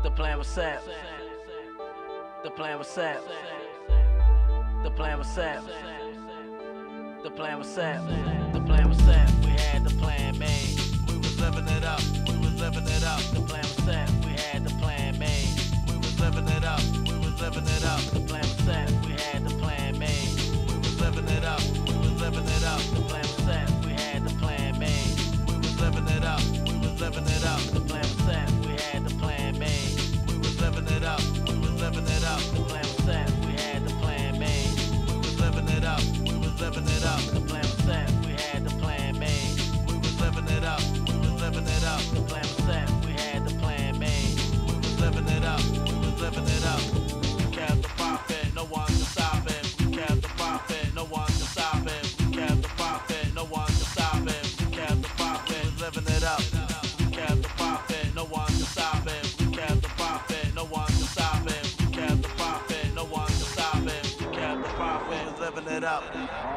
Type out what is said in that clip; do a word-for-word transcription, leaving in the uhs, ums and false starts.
The plan was set. The plan was set. The plan was set. The plan was set. The plan was set. We had the plan made. We was living it up. We was living it up. The plan was set. We had the plan made. We was living it up. We was living it up. The plan was set. We had the plan made. We was living it up. We was living it up. The plan was set. We had the plan made. We was living it up. We was living it up. The plan was set. We had the plan made. We was living it up. We was living it up. The plan was set. We had the plan made. We was living it up. We was living it up. The plan was set. We had the plan made. We was living it up. We was living it up. The plan was set. We had the plan made. We was living it up. We was living it up. We kept the profit. No one can stop it. We kept the profit. No one can stop it. We kept the profit. No one can stop it. We kept the profit. We was living it up. We kept the profit. No one can stop it. We kept the profit. No one can stop it. We kept the profit. No one can stop it. We kept the profit. We was living it up.